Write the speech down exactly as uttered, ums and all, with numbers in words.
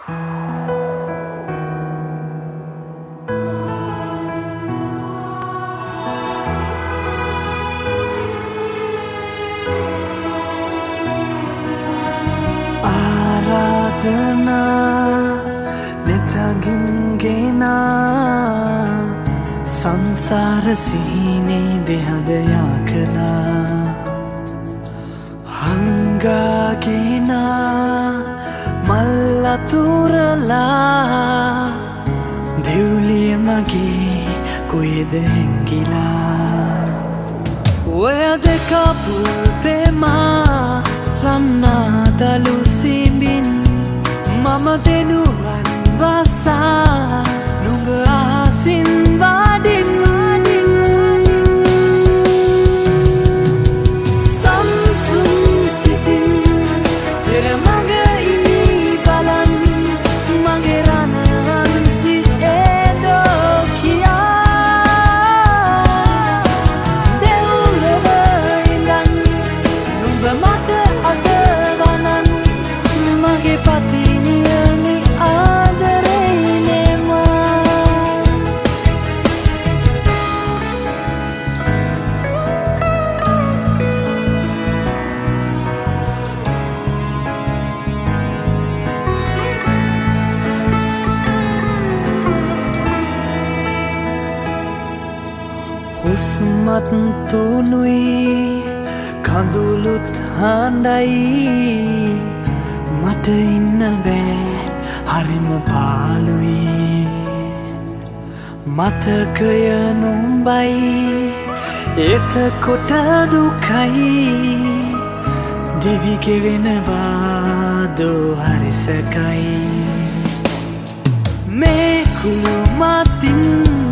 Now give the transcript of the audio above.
ආරාධනා නෙතගින් ගෙනා සංසාර සීනේ දෙහද යා කළා හංගාගෙනා මල් අතුරලා දෙව්ලිය මගේ කොහෙද හැංගිලා ඔය දෙක පුතෙමා රන්නාදලු සිඹින් මම දෙනුවන් වසා නුඹ ආසින් වාඩින් වාඩින් සම්සුන් සිතින් පෙර මග ඉමි බලන් මගේ රණවන්සි ඒදෝ කියා දෙව්ලොව ඉඳන් නුඹ මට අද වනන් මගේ පතිනියනි හුස්මත් තුනුයි කඳුළුත් හඬයි මට ඉන්න බෑ හරිම පාළුයි මතකය නුඹයි එතකොට දුකයි දිවි ගෙවෙනවා දෝ හරි සැකයි මේ කුළු මතින්